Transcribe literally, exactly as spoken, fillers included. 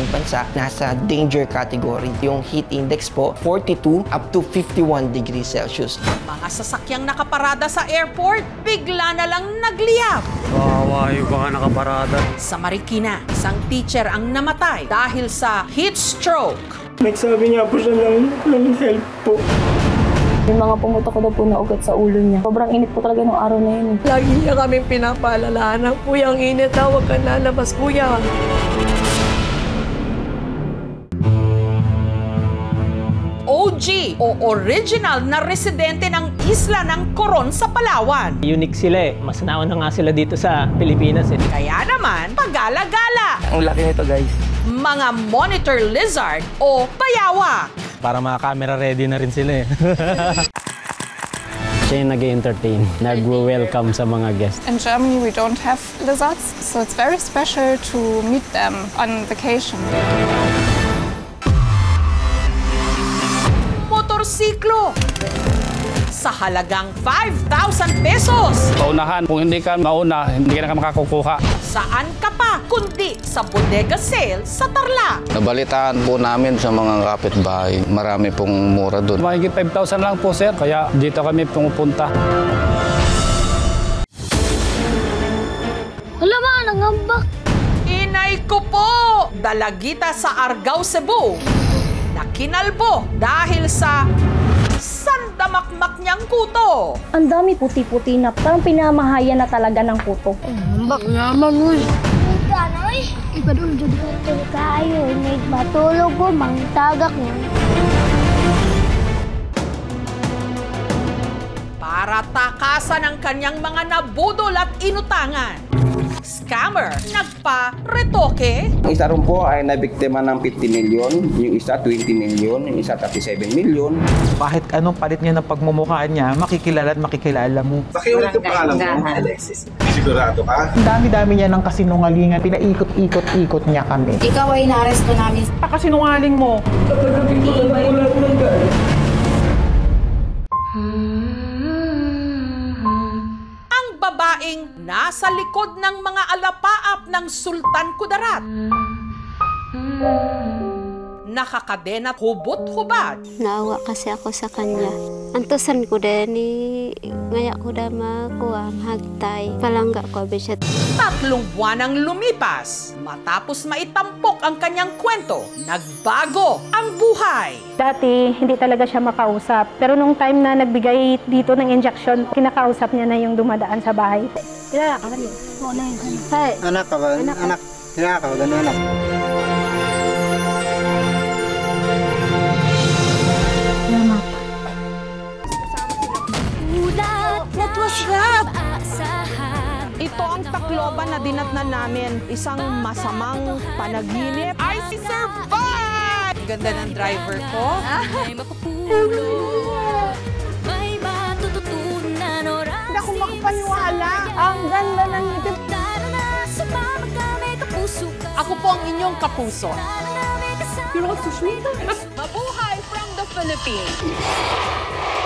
bansa, nasa danger category. Yung heat index po, forty-two up to fifty-one degrees Celsius. Mga sasakyang nakaparada sa airport, bigla na lang nagliyab. Kawawa yung mga nakaparada. Sa Marikina, isang teacher ang namatay dahil sa heat stroke. Nagsabi niya po siya ng, ng help po. Yung mga pumutok ko daw po na ugat sa ulo niya. Sobrang init po talaga nung araw na yun. Lagi niya kaming pinapaalalahanan, kuya, ang init ha, huwag ka lalabas, kuya. O G o original na residente ng isla ng Coron sa Palawan. Unique sila eh. Mas nauna nga sila dito sa Pilipinas eh. Kaya naman, pagala-gala. Ang laki nito, guys. Mga monitor lizard o bayawak. Para mga camera ready na rin sila eh. Siya yung nag-entertain, nag-welcome sa mga guests. In Germany, we don't have lizards, so it's very special to meet them on vacation. Motorsiklo sa halagang five thousand pesos. Paunahan, kung hindi ka mauna, hindi ka na makakukuha. Saan ka pa kundi sa bodega sale sa Tarlac. Nabalitaan po namin sa mga kapitbahay. Marami pong mura doon. Mahigit five thousand lang po, sir. Kaya dito kami pumupunta. Wala ba, nangambak? Inay ko po! Dalagita sa Argao, Cebu. Nakinalbo dahil sa sandamakmak niyang kuto. Ang dami puti-puti na parang pinamahayan na talaga ng kuto. Bak naman, uy. Ganoy? Iba doon, dyan ka kayo. May matulog ko, mangtagak niya. Para takasan ang kanyang mga nabudol at inutangan. Scammer, nagpa-retoke. Ang isa rin po ay nabiktima ng fifty million, yung isa twenty million, yung isa thirty-seven million. Kahit anong palit niya ng pagmumukha niya, makikilala at makikilala mo. Pakiulit yung pangalan mo, Alexis. Sigurado ka? Ang dami-dami niya ng kasinungalingan, pinaikot-ikot-ikot niya kami. Ikaw ay naaresto namin. Pakasinungaling mo. Babaeng nasa likod ng mga alapaap ng Sultan Kudarat. Nakakadena hubot-hubad. Naawa kasi ako sa kanya. Antusan ko din ni ngaya ko da makuha hagtay. Palangga ko bisit. Tatlong buwan ang lumipas. Matapos maitampok ang kanyang kwento, nagbago ang buhay. Dati, hindi talaga siya makausap. Pero nung time na nagbigay dito ng injection, kinakausap niya na yung dumadaan sa bahay. Kaya, alam niyo. Hey. Anak ka ba? Anak. Anak. Kaya ka ba? Ganun anak. What was that? Ito ang Tacloban na dinatnan namin. Isang masamang panaginip. I survived! Ganda ng driver ko. Hindi ako makapaniwala. Ang ganda ng ngipin. Ako po ang inyong kapuso. Mabuhay from the Philippines!